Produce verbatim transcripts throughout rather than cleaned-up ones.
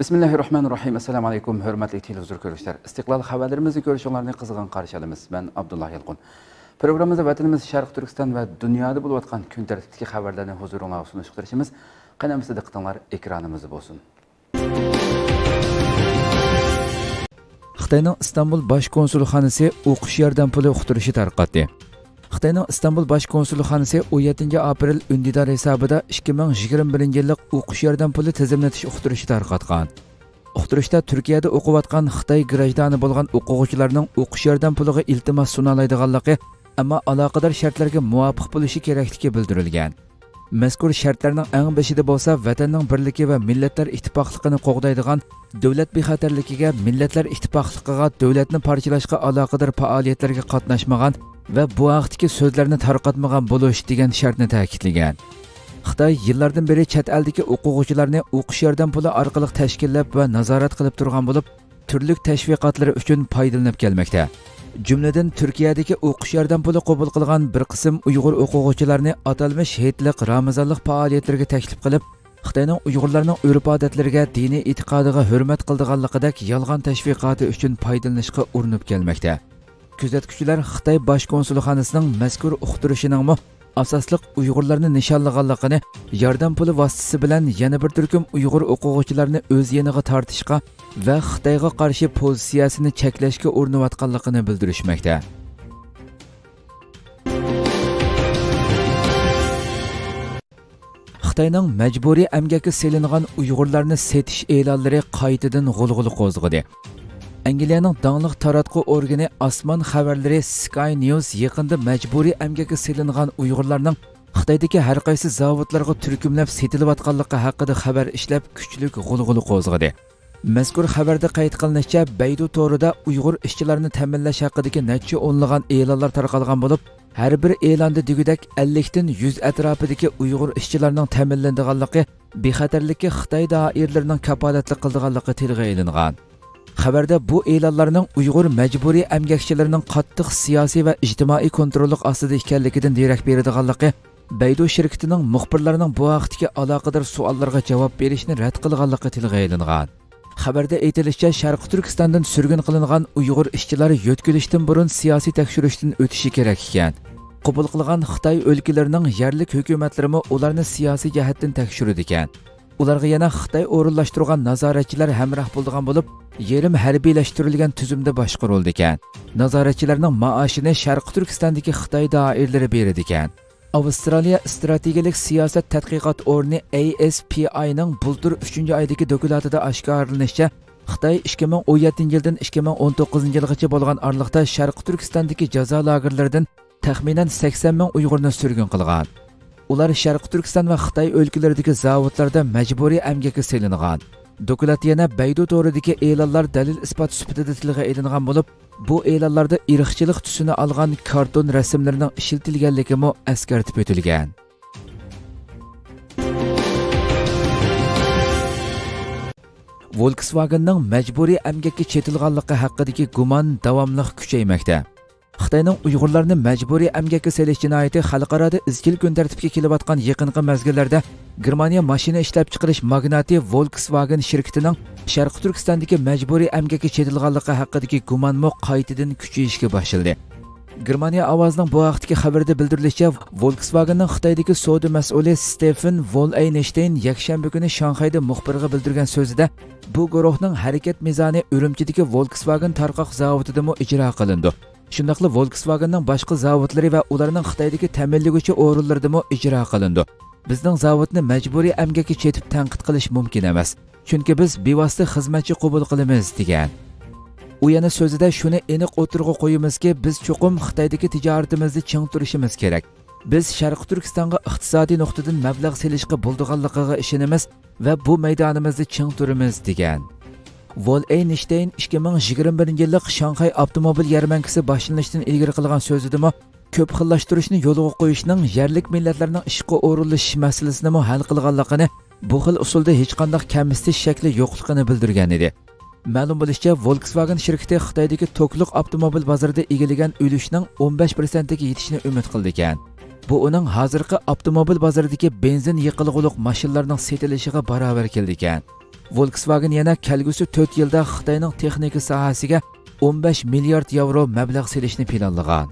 Bismillahirrahmanirrahim. Assalamu alaykum, hörmətli televizor görüşlər. İstiqlal xəbərlərimizi görüşünlərini qızğın qarşılayırıq. Mən Abdullah Yalqın. Proqramımızda vətənimiz Şərq Türkistan və dünyada olub atqan gün tərtibdəki xəbərlərini huzuruna sunuşdurışımız qanamızda diqqətinizlər ekranımızda olsun. Xitayning İstanbul Baş konsulxanası o'qish yordam puli uqtirishni tarqatdi. Xitayning İstanbul Baş konsulxanası o'n yettinchi aprel undidar hisobida ikki ming yigirma birinchi yillik o'qish yordam puli tizimlatish uqtirishni tarqatgan. Uqtirishda Turkiyada o'qiyotgan Xitoy grajdani bo'lgan o'quvchilarning o'qish yordam puliga iltimos suna oladiganligi, ammo aloqador shartlarga muvofiq bo'lishi kerakligi bildirilgan. Mazkur shartlarning eng beshida bo'lsa, vatanning birligi va millatlar ittifoqligini qo'g'daydigan davlat bexatarligiga, millatlar ittifoqligiga, davlatni parchalashga aloqador faoliyatlarga qatnashmagan va bu vaqtdagi so'zlarni tarqatmagan bo'lish degan shartni ta'kidlagan. Xitoy yillardan beri chet eldagi o'quvchilarni o'qish yordam puli orqali tashkillab va nazorat qilib turgan bo'lib, turli tashviqotlar uchun foydalanib kelmoqda. Jumladan Turkiyadagi o'qish yordam puli qabul qilgan bir qism Uyg'ur o'quvchilarni atalmish hayitlik, ramazonlik faoliyatlarga taklif qilib, Xitoyning Uyg'urlarning urf-odatlariga, diniy e'tiqodiga hurmat qildiganligidek yolg'on tashviqoti uchun foydalanishga urinib kelmoqda. Kuzatuvchilar Xitoy Bosh konsulxonasining mazkur uqtirishining asosliq Uyg'urlarni nishonlaganligini, yordam puli vositasi bilan yana bir turkum Uyg'ur o'quvchilarni o'z yeniga tortishga va Xitoyga qarshi pozitsiyasini cheklashga urinayotganligini bildirishmoqda. Xitoyning majburiy emgakka selingan Uyg'urlarni setish e'lonlari qaytadan g'ulg'ul qo'zg'adi. Angliyaning danglik taratqu organi Osmon xabarlari Sky News yaqinda majburiy emgakka selingan Uyg'urlarning Xitoydagi har qaysi zavodlarga turkumlab setilayotganligi haqida xabar ishlab kuchli g'ulg'ul qo'zg'adi. Mazkur xabarda qayd qilinishicha, Baidu to'rida Uyg'ur ishchilarini ta'minlash haqidagi necha o'nlagan e'lonlar tarqalgan bo'lib, har bir e'londa degudak ellik dan yuz atrofidagi Uyg'ur ishchilarining ta'minlanganligi, bexatarlikka Xitoy doiralarining kafolatli qilganligi tilga ilingan. Xabarda bu e'lonlarning Uyg'ur majburiy emgakchilarining qattiq siyosiy va ijtimoiy kontrollik ostida ekanligidan derak beradiganligi, Baidu shirkatining muxbirlarining bu vaqtdagi aloqador savollarga javob berishni rad qilganligi tilga ilingan. Xabarda aytilishicha, Sharq Turkistondan surgun qilingan Uyg'ur ishchilar yo'tkilishdan burun siyosiy tekshirishdan o'tishi kerak ekan. Qabul qilgan Xitoy o'lkalarining yerlik hukumatlari ularni siyosiy jihatdan tekshirdi ekan. Ularga yana Xitoy o'rinlashtirgan nazoratchilar hamroh bo'lgan bo'lib, yerim harbiylashtirilgan tuzumda boshqarildi ekan. Nazoratchilarning maoshini Sharq Turkistondagi Xitoy doiralari beradi ekan. Avstraliya strategik siyosat tadqiqot o'rni A S P I ning bultur uchinchi oydagi dokladida oshkorlanishicha, Xitoy ikki ming o'n yettinchi yildan ikki ming o'n to'qqizinchi yilgacha bo'lgan oralikda Sharq Turkistondagi jazo lagerlaridan taxminan sakson ming Uyg'urni surgun qilgan. Ular Sharq Turkiston va Xitoy o'lkalaridagi zavodlarda majburiy emgakka selingan. Doklad yana Baidu to'ridagi e'lonlar dalil isbot sifatida tilga ilingan bo'lib, bu e'lonlarda irqchilik tusini olgan karton rasmlarining ishlatilganligi mo eskartib o'tilgan. Volkswagenning majburiy emgakka chetilganligi haqidagi gumon davomli kuchaymoqda. Xitoyning Uyg'urlarni majburiy emgakka selish jinoyati xalqaro izchil kun tartibga kelayotgan yaqinqi mezgillarda Germaniya mashina ishlab chiqarish magnati Volkswagen shirkatining Sharq Turkistondagi majburiy emgakka chetilganligi haqidagi gumonmo qaytadan kuchayishga boshladi. Germaniya ovozining bu vaqtdagi xabarda bildirilishicha, Volkswagenning Xitoydagi savdo mas'uli Stefan Voll-Einstein yakshanba kuni Shanxayda muxbirga bildirgan so'zida, bu guruhning harakat mezoni Urumchidagi Volkswagen tarqoq zavodida mo ijro qilindi. Shundaqla Volkswagenning boshqa zavodlari va ularning Xitoydagi ta'minlovchi o'rinlarida mo ijro qilindi. Bizning zavodni majburiy emgakka chetib tanqid qilish mumkin emas, chunki biz bevosita xizmatchi qabul qilamiz degan. U yana so'zida shuni aniq o'tirg'a qo'yamizki, biz cho'qim Xitoydagi tijoratimizni ching turishimiz kerak. Biz Sharq Turkistonga iqtisodiy nuqtadan mablag' selishga bo'ldiganligiga ishonamiz va bu maydonimizni ching turamiz degan. Voll-Einstein ikki ming yigirma birinchi yillik Shanxay avtomobil yarmankasi boshlanishdan ilgari qilgan so'zida ko'p xillashtirishni yo'lga qo'yishning yerlik millatlarning ishga o'rinlashish masalasini hal qilganligini, bu xil usulda hech qanday kamsitish shakli yo'qligini bildirgan edi. Ma'lum bo'lishicha, Volkswagen shirkati Xitoydagi to'kliq avtomobil bozorida egallagan ulushning o'n besh foiziga yetishni umid qildi ekan. bu uning hozirgi avtomobil bozoridagi benzin yiqilg'uliq mashinalarning setilishiga barobar keldi ekan. Volkswagen yana kelgusi to'rt yilda Xitoyning texnika sohasiga o'n besh milliard yevro mablag' selishni planlagan.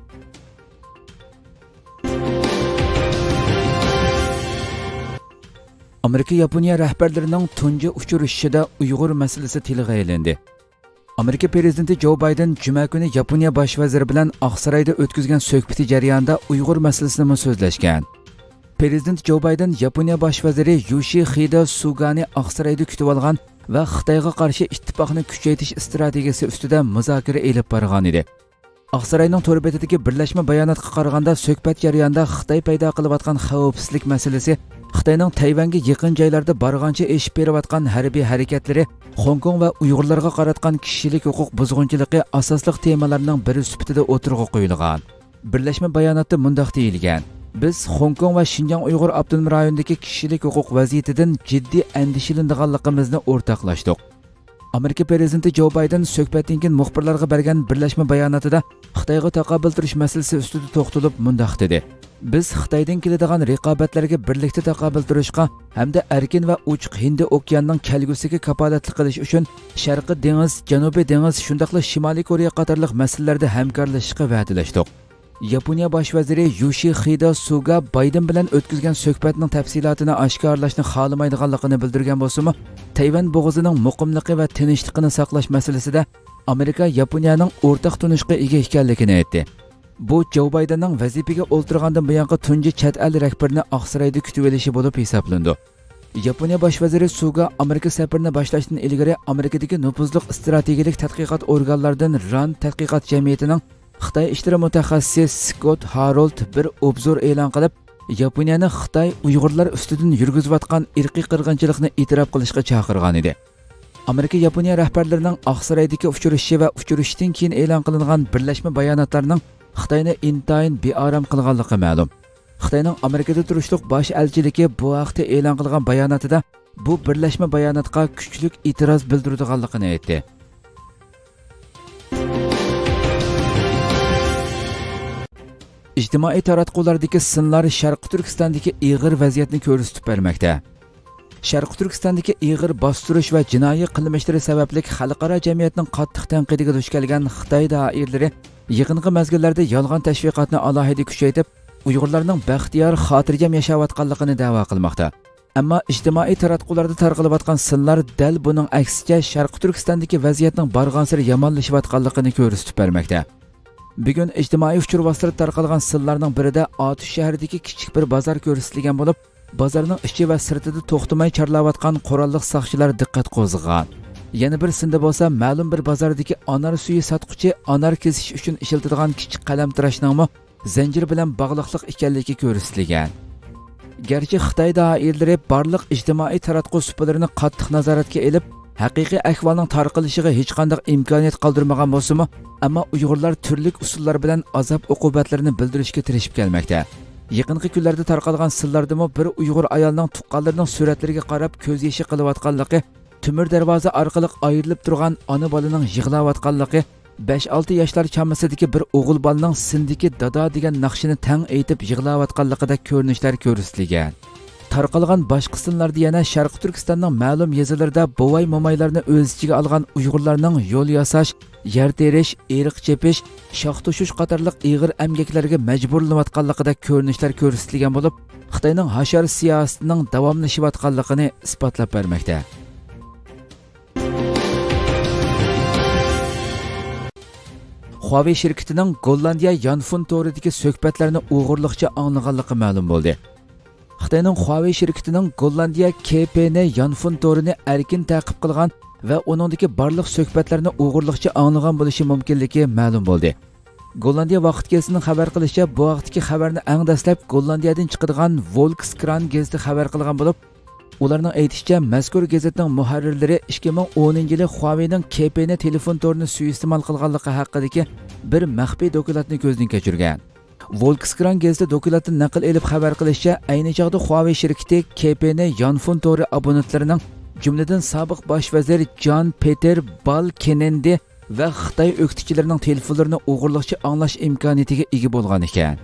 Amerika Yaponiya rahbarlarining tunji uchrashishida Uyg'ur masalasi tilga olindi. Amerika prezidenti Joe Biden juma kuni Yaponiya bosh vaziri bilan Oqsaroyda o'tkazgan suhbati jarayonida Uyg'ur masalasini so'zlashgan. Prezident Joe Biden Yaponiya bosh vaziri Yoshihide Sugani Oqsaroyda kutib olgan va Xitoyga qarshi ittifoqni kuchaytirish strategiyasi ustida muzokara elib borgan edi. Oqsaroyning to'r betidagi birlashma bayonotga qaraganda suhbat jarayonida Xitoy paydo qilayotgan xavfsizlik masalasi, Xitoyning Tayvanga yaqin joylarda borgancha eshib berayotgan harbiy harakatlari, Hong Kong va Uyg'urlarga qaratgan kishilik huquq buzg'unchiligi asosli temalarning biri sifatida o'tirg'a qo'yilgan. Birlashma bayonotda mundaq deyilgan: biz Hong Kong va Xinjiang Uyg'ur avtonom rayonidagi kishilik huquq vaziyatidan jiddiy andishalanganligimizni o'rtoqlashdik. Amerika prezidenti Joe Biden suhbatdan keyin muxbirlarga bergan birlashma bayonotida Xitoyga taqobil turish masalasi ustida to'xtalib mundaq dedi: biz Xitoydan keladigan raqobatlarga birlikda taqobil turishga hamda erkin va ochiq Hind okeanining kelgusiga kafolatlik qilish uchun Sharqiy dengiz, Janubiy dengiz, shundaqla Shimoliy Koreya qatorliq masalalarda hamkorlashishga va'dalashdik. Yaponiya bosh vaziri Yoshihide Suga Biden bilan o'tkazgan suhbatning tafsilotini oshkorlashni xohlamaydiganligini bildirgan bo'lsa-mu, Tayvan bo'g'ozining muqimligi va tinchligini saqlash masalasida Amerika Yaponiyaning o'rtaq tunishga ega ekanligini aytdi. Bu Joe Bidenning vazifaga o'ltirgandan buyongi tunji chet el rahbarini Oqsaroyda kutib olishi bo'lib hisoblandi. Yaponiya bosh vaziri Suga Amerika safarini boshlashdan ilgari Amerikadagi nufuzli strategik tadqiqot organlaridan Rand tadqiqot jamiyatining Xitoy ishlari mutaxassisi Scott Harold bir obzor e'lon qilib, Yaponiyani Xitoy Uyg'urlar ustidan yurgizayotgan irqiy qirg'inchilikni e'tirof qilishga chaqirgan edi. Amerika Yaponiya rahbarlarining Oqsaroydagi uchrashishi va uchrashishdan keyin e'lon qilingan birlashma bayonotlarining Xitoyni intayin beorom qilganligi ma'lum. Xitoyning Amerikada turishliq bosh elchiligi bu vaqtda e'lon qilgan bayonotida bu birlashma bayonotga kuchli e'tiroz bildirganligini aytdi. İctimai taratqulardagi sinlar Sharq Turkistondagi ig'ir vaziyatni ko'rsatib bermoqda. Sharq Turkistondagi ig'ir bostirish va jinoiy qilmishlari sababli xalqaro jamiyatning qattiq tanqidiga duch kelgan Xitoy doiralari yaqinqi mezgillarda yolg'on tashviqotni alohida kuchaytirib, Uyg'urlarning baxtiyor xotirjam yashayotganligini da'vo qilmoqda. Ammo ijtimoiy taratqularda tarqalayotgan sinlar dal buning aksiga Sharq Turkistondagi vaziyatning borgan-sari yomonlashayotganligini ko'rsatib bermoqda. Bugun ijtimoiy uchur vositasi tarqalgan sinlarning birida Otish shahridagi kichik bir bozor ko'rsatilgan bo'lib, bozorning ichi va sirtida to'xtamay charlayotgan qurolli soqchilar diqqat qo'zg'agan. Yana bir sinda bo'lsa, ma'lum bir bozordagi anar suyi sotquchi anar kesish uchun ishlatiladigan kichik qalamtirashning zanjir bilan bog'liqlik ekanligi ko'rsatilgan. Garchi Xitoy doiralari barliq ijtimoiy taratqu suplarini qattiq nazoratga olib, haqiqiy ahvolning tarqilishiga hech qanday imkoniyat qoldirmagan bo'lsa-mu, ammo Uyg'urlar turli usullar bilan azob uqubatlarini bildirishga tirishib kelmoqda. Yaqinqi kunlarda tarqalgan sillardimi bir Uyg'ur ayolning tuqqanlarining suratlariga qarab ko'z yoshi qilayotganligi, Timir darvoza orqali ayrilib turgan ona bolaning yig'layotganligi, besh olti yoshlar chamasidagi bir o'g'il bolaning sindiki dada degan naqshini tang aytib yig'layotganligida ko'rinishlar ko'rsatilgan. Tarqalgan boshqa sinlarda yana Sharq Turkistonning ma'lum yezilarida bovay momaylarni o'z ichiga olgan Uyg'urlarning yo'l yasash, yer terish, eriq chepish, shox tushish qatorliq ig'ir amgaklarga majburlanayotganligida ko'rinishlar ko'rsatilgan bo'lib, Xitoyning hashar siyosatining davomlashayotganligini isbotlab bermoqda. Huawei shirkatining Gollandiya Yanfun to'ridagi suhbatlarni o'g'irliqcha anglaganligi ma'lum bo'ldi. Xitoyning Huawei shirkatining Gollandiya K P N Yanfun to'rini erkin ta'qib qilgan va uningdagi barliq suhbatlarni o'g'irliqcha anglagan bo'lishi mumkinligi ma'lum bo'ldi. Gollandiya vaqt gazetasining xabar qilishicha, bu vaqtdagi xabarni eng dastlab Gollandiyadan chiqadigan Volkskrant gazeti xabar qilgan bo'lib, ularning aytishicha, mazkur gazetning muharrirlari ikki ming o'ninchi yili Huawei'ning K P N telefon to'rini suiiste'mol qilganligi haqidagi bir maxfiy dokumentni ko'zdan kechirgan. Volkskrant gazeti dokumentni naql elib xabar qilishicha, ayni chog'da Huawei shirkati K P N Yanfun to'ri abonentlarining jumladan sobiq bosh vazir Jan Peter Balkenendi va Xitoy o'qituvchilarining telefonlarini o'g'irliqcha anglash imkoniyatiga ega bo'lgan ekan.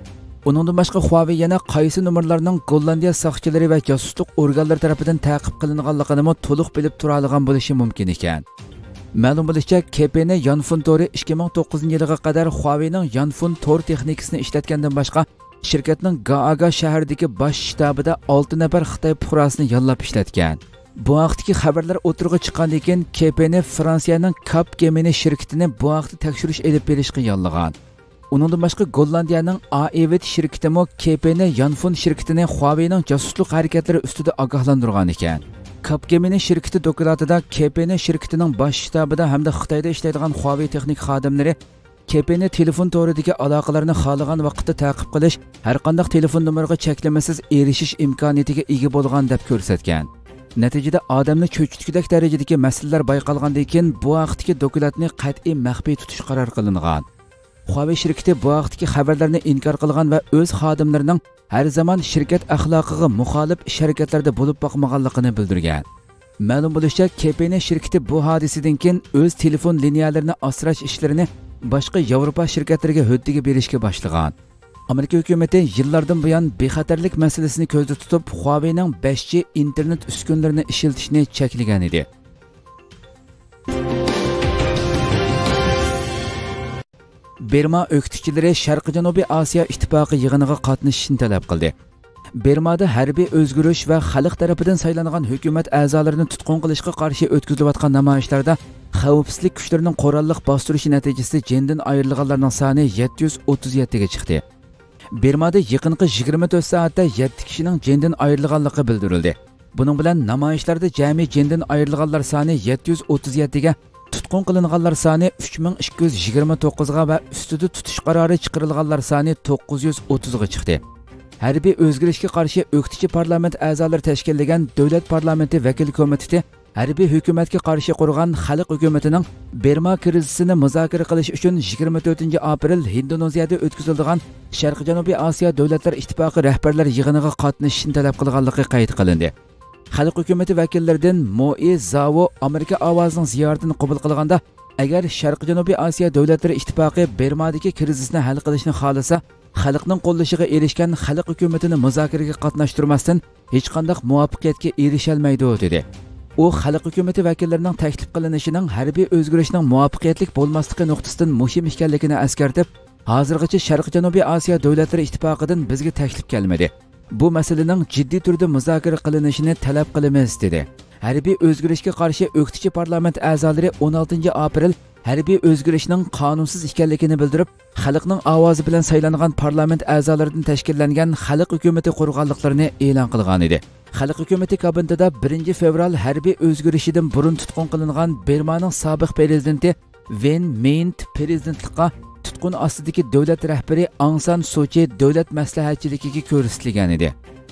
Uningdan boshqa Huawei yana qaysi nomerlarning Gollandiya soqchilari va josuslik organlari tomonidan ta'qib qilinganligini to'liq bilib tura olgan bo'lishi mumkin ekan. Ma'lum bo'lishicha, K P N Yanfun Tor'i ikki ming to'qqizinchi yilga qadar Huawei'ning Yanfun Tor texnikasini ishlatgandan boshqa shirkatning Gaaga shahridagi bosh shtabida olti nafar Xitoy fuqarosini yollab ishlatgan. Bu vaqtdagi xabarlar o'tirg'i chiqqandan keyin K P N Fransiyaning Capgemini shirkatini bu vaqtda tekshirish elib berishga yollagan. Uningdan boshqa Gollandiyaning Aevit shirkati mo K P N Yanfun shirkatini Huawei'ning josuslik harakatlari ustida ogohlantirgan ekan. Capgemini shirkati dokladida K P N shirkatining bosh shtabida hamda Xitoyda ishlaydigan Huawei texnik xodimlari K P N telefon to'ridagi aloqalarni xohlagan vaqtda ta'qib qilish, har qanday telefon nomeriga cheklamasiz erishish imkoniyatiga ega bo'lgan deb ko'rsatgan. Natijada odamni cho'chitgudak darajadagi masalalar bayqalgandan keyin bu vaqtdagi dokladni qat'iy maxfiy tutish qaror qilingan. Huawei shirkati bu vaqtdagi xabarlarni inkor qilgan va o'z xodimlarining har zaman shirkat axloqiga muxolif ish harakatlarda bo'lib boqmaganligini bildirgan. Ma'lum bo'lishicha, K P N shirkati bu hodisadan keyin o'z telefon liniyalarini asrash ishlarini boshqa Yevropa shirkatlariga hoddiga berishga boshlagan. Amerika hukumati yillardan buyon bexatarlik masalasini ko'zda tutib, Huawei'ning besh G internet uskunalarini ishlatishni cheklagan edi. Berma o'qituvchilari Sharqi Janubiy Osiyo ittifoqi yig'iniga qatnashishni talab qildi. Bermada harbiy o'zgarish va xalq tomonidan saylangan hukumat a'zolarini tutqun qilishga qarshi o'tkazilayotgan namoyishlarda xavfsizlik kuchlarining qurolliq bostirishi natijasida jendan ayrilganlarning soni yetti yuz o'ttiz yetti ga chiqdi. Bermada yaqinqi yigirma to'rt soatda yetti kishining jendan ayrilganligi bildirildi. Buning bilan namoyishlarda jami jendan ayrilganlar soni yetti yuz o'ttiz yetti ga, tutqun qilinganlar soni uch ming ikki yuz yigirma to'qqiz ga va ustida tutish qarori chiqarilganlar soni to'qqiz yuz o'ttiz ga chiqdi. Harbiy o'zgarishga qarshi o'qituvchi parlament a'zolari tashkillagan Davlat parlamenti vakil komiteti harbiy hukumatga qarshi qurgan xalq hukumatining Berma krizisini muzokara qilish uchun yigirma to'rtinchi aprel Indoneziyada o'tkazilgan Sharqi Janubiy Osiyo davlatlar ittifoqi rahbarlari yig'iniga qatnashishni talab qilganligi qayd qilindi. Xalq hukumati vakillaridan Moe Zavo Amerika ovozining ziyoratini qabul qilganda, agar Sharqi Janubiy Osiyo davlatlari ittifoqi Bermadagi krizisni hal qilishni xohlasa, xalqning qo'llashiga erishgan xalq hukumatini muzokaraga qatnashtirmasdan hech qanday muvaffaqiyatga erisha olmaydi dedi. U xalq hukumati vakillarining taklif qilinishining harbiy o'zgarishning muvaffaqiyatli bo'lmasligi nuqtasidan muhim ekanligini eskartib, hozirgacha Sharqi Janubiy Osiyo davlatlari ittifoqidan bizga taklif kelmadi. Bu masalaning jiddiy turda muzokara qilinishini talab qilamiz dedi. Harbiy o'zgarishga qarshi o'qituvchi parlament a'zolari o'n oltinchi aprel harbiy o'zgarishning qonunsiz ekanligini bildirib, xalqning ovozi bilan saylangan parlament a'zolaridan tashkillangan xalq hukumati qurganliklarini e'lon qilgan edi. Xalq hukumati kabinetida birinchi fevral harbiy o'zgarishidan burun tutqun qilingan Bermaning sobiq prezidenti Win Mint prezidentlikqa tutqun ostidagi davlat rahbari Aung San Suu Kyi davlat maslahatchiligiga ko'rsatilgan edi.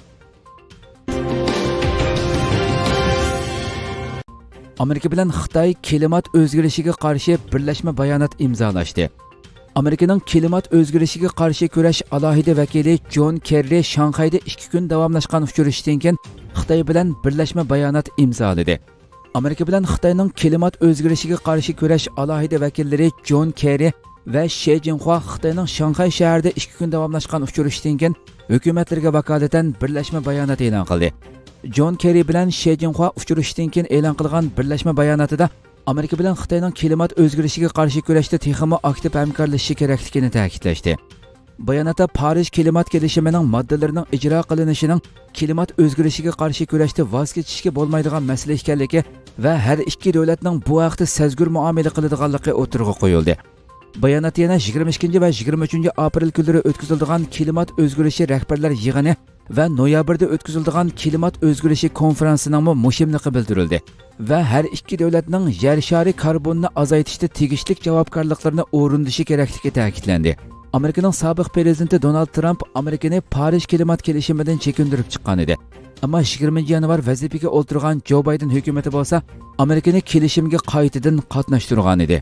Amerika bilan Xitoy klimat o'zgarishiga qarshi birlashma bayonot imzolashdi. Amerikaning klimat o'zgarishiga qarshi kurash alohida vakili John Kerry Shanxayda ikki kun davomlashgan uchrashuvdan keyin Xitoy bilan birlashma bayonot imzoladi. Amerika bilan Xitoyning klimat o'zgarishiga qarshi kurash alohida vakillari John Kerry va She Jinhua Xitoyning Shanxay shahrida ikki kun davomlashgan uchrashuvdan keyin hukumatlarga vakolatan birlashma bayonot e'lon qildi. John Kerry bilan She Jinhua uchrashuvdan keyin e'lon qilgan birlashma bayonotida Amerika bilan Xitoyning klimat o'zgarishiga qarshi kurashda texmo aktiv hamkorlashishi kerakligini ta'kidlashdi. Bayonotda Parij klimat kelishimining moddalarining ijro qilinishining klimat o'zgarishiga qarshi kurashda voz kechishga bo'lmaydigan masala ekanligi va har ikki davlatning bu vaqtda sezgur muomala qiladiganligi o'tirg'i qo'yildi. Bayonot yana yigirma ikkinchi va yigirma uchinchi aprel kunlari o'tkaziladigan klimat o'zgarishi rahbarlar yig'ini va noyabrda o'tkaziladigan klimat o'zgarishi konferensining muhimligi bildirildi va har ikki davlatning yer shari karbonni azaytishda tegishli javobgarliklarini o'rindishi kerakligi ta'kidlandi. Amerikaning sobiq prezidenti Donald Trump Amerikani Parij klimat kelishimidan chekindirib chiqqan edi. Ammo yigirmanchi yanvar vazifaga o'tirgan Joe Biden hukumati bo'lsa, Amerikani kelishimga qaytadan qatnashtirgan edi.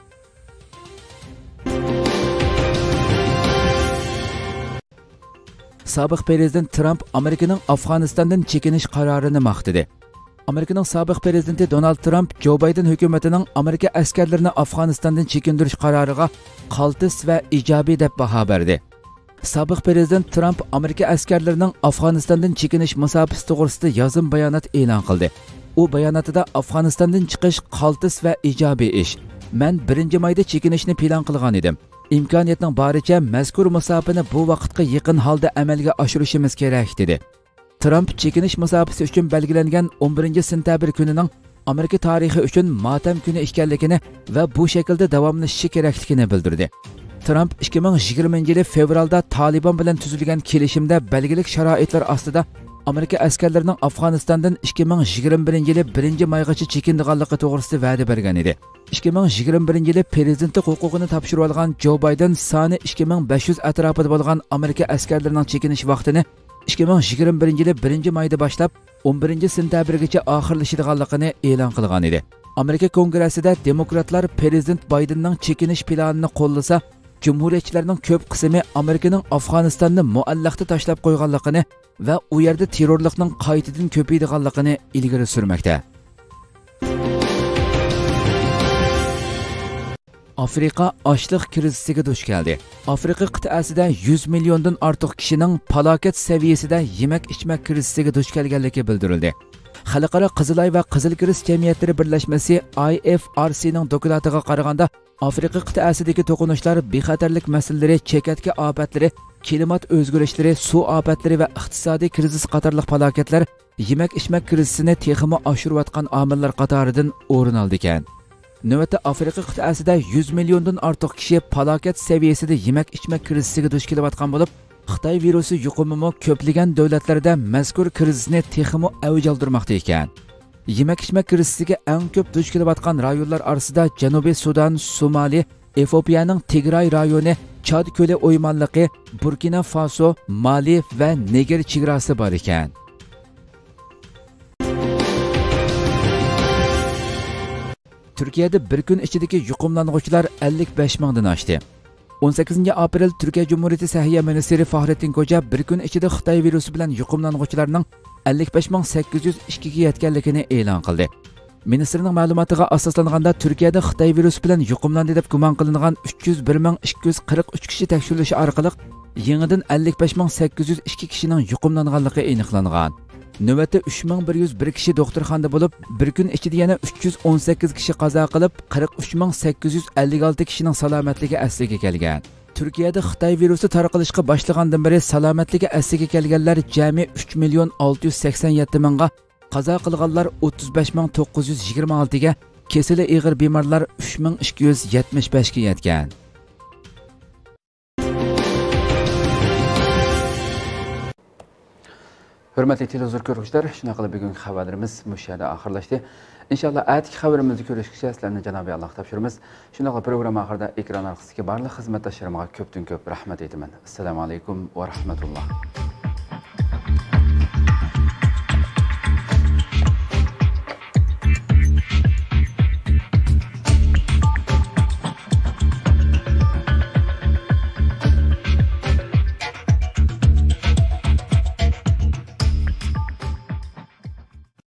Sobiq prezident Trump Amerikaning Afg'onistondan chekinish qarorini maqtadi. Amerikaning sobiq prezidenti Donald Trump Joe Biden hukumatining Amerika askarlarini Afg'onistondan chekindirish qaroriga qaltis va ijobiy deb baho berdi. Sobiq prezident Trump Amerika askarlarining Afg'onistondan chekinish musofasi to'g'risida yozim bayonot e'lon qildi. U bayonotida Afg'onistondan chiqish qaltis va ijobiy ish. Men birinchi mayda chekinishni plan qilgan edim. İmkoniyatning boricha mazkur musofani bu vaqtga yaqin holda amalga oshirishimiz kerak dedi. Trump chekinish musofasi uchun belgilangan o'n birinchi sentabr kunining Amerika tarixi uchun motam kuni ekanligini va bu shaklda davomlashishi kerakligini bildirdi. Trump ikki ming yigirmanchi yili fevralda Taliban bilan tuzilgan kelishimda belgilik sharoitlar ostida Amerika askarlarining Afg'onistondan ikki ming yigirma birinchi yili birinchi maygacha chekindiganligi to'g'risida va'da bergan edi. ikki ming yigirma birinchi yili prezidentlik huquqini topshirib olgan Joe Biden soni ikki ming besh yuz atrofida bo'lgan Amerika askarlarining chekinish vaqtini ikki ming yigirma birinchi yili birinchi mayda boshlab o'n birinchi sentabrgacha oxirlashadiganligini e'lon qilgan edi. Amerika Kongressida demokratlar prezident Bidenning chekinish planini qo'llasa, Cumhuriyetçilerinin köp qismi Amerikaning Afg'onistonni muallaqda tashlab qo'yganligini va u yerda terrorlikning qaytadan ko'paydiganligini ilgari surmoqda. Afrika ochliq krizisiga duch keldi. Afrika qit'asida yuz milliondan ortiq kishining falokat saviyasida yemak-ichmak krizisiga duch kelganligi bildirildi. Xalqaro Qizilay va Qizil Kriz Jamiyatlari birlashmasi I F R C'ning doklatiga qaraganda, Afrika qit'asidagi to'qinishlar bexatarlik masalalari, chekatga ofatlari, klimat o'zgarishlari, suv ofatlari va iqtisodiy krizis qatorliq falokatlar yemak-ichmak krizisini texmi oshirayotgan omillar qatoridan o'rin oldi ekan. Navbatda Afrika qit'asida yuz milliondan ortiq kishi falokat saviyasida yemak-ichmak krizisiga duch kelayotgan bo'lib, Xitoy virusi yuqumimi ko'plagan davlatlarda mazkur krizisni texmi avj oldirmoqda ekan. Yemak-ichmak krizisiga eng ko'p duch kelayotgan rayonlar orasida Janubiy Sudan, Somali, Efiopiyaning Tigray rayoni, Chad ko'li o'ymonligi, Burkina Faso, Mali va Niger chegarasi bor ekan. Turkiyada bir kun ichidagi yuqumlanuvchilar ellik besh mingdan oshdi. o'n sakkizinchi aprel Türkiye Cumhuriyeti Səhiyyə Ministri Fahrettin Koca bir kun ichida Xitoy virusi bilan yuqumlanuvchilarning ellik besh ming sakkiz yuz ikki ga yetganligini e'lon qildi. Ministrning ma'lumotiga asoslanganda Turkiyada Xitoy virusi bilan yuqumlandi deb gumon qilingan uch yuz bir ming ikki yuz qirq uch kishi tekshirilishi orqali yangidan ellik besh ming sakkiz yuz ikki kishining yuqumlanganligi aniqlangan. Navbatda uch ming bir yuz bir kishi doktorxonada bo'lib, bir kun ichida yana uch yuz o'n sakkiz kishi qazo qilib, qirq uch ming sakkiz yuz ellik olti kishining salomatligi asliga kelgan. Turkiyada Xitoy virusi tarqalishga boshlagandan beri salomatligi asliga kelganlar jami uch million olti yuz sakson yetti mingga, qazo qilganlar o'ttiz besh ming to'qqiz yuz yigirma olti ga, kesili og'ir bemorlar uch ming ikki yuz yetmish besh ga yetgan. Hürmetli televizyon görüşler, şuna kadar bugün haberlerimiz müşahede ahırlaştı. İnşallah ayetki haberimizi görüşküçe sizlerine Cenab-ı Allah tapşırımız. Şuna kadar program ahırda ekran arkasındaki barlı hizmetdaşlarıma köptün köp rahmet eylemen. Esselamu Aleyküm ve Rahmetullah.